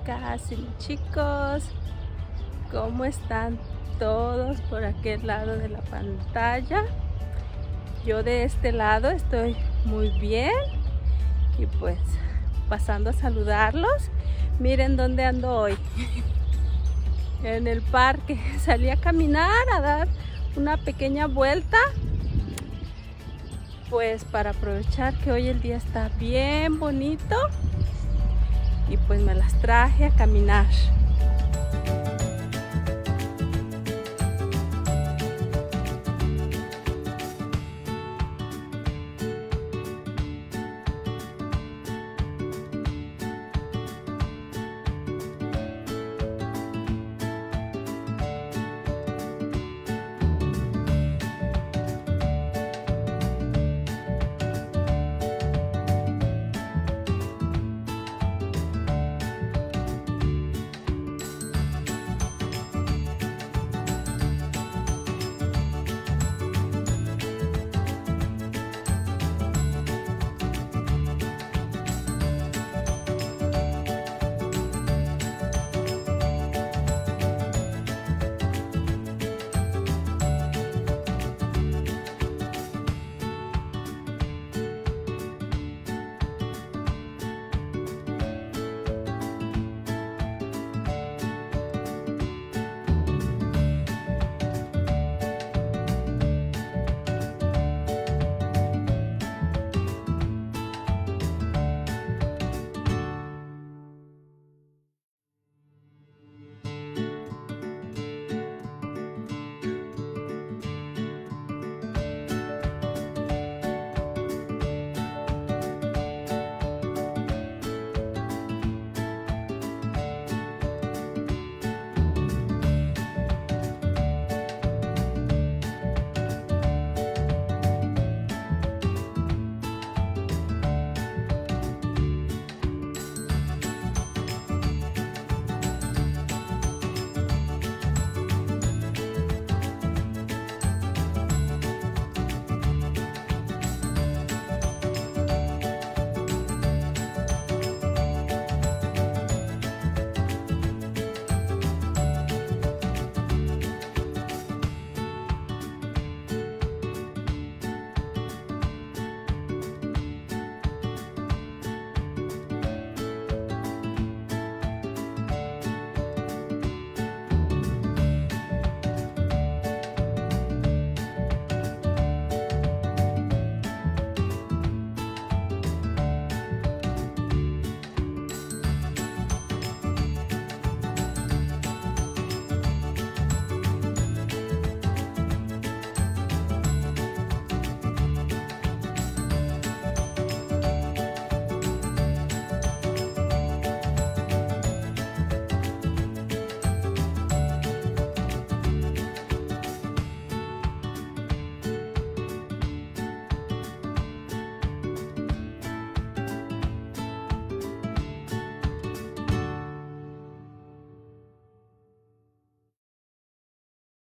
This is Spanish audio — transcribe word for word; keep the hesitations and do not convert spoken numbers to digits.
chicas y chicos, ¿cómo están todos por aquel lado de la pantalla? Yo de este lado estoy muy bien y pues pasando a saludarlos. Miren dónde ando hoy. En el parque. Salí a caminar, a dar una pequeña vuelta, pues para aprovechar que hoy el día está bien bonito y pues me las traje a caminar.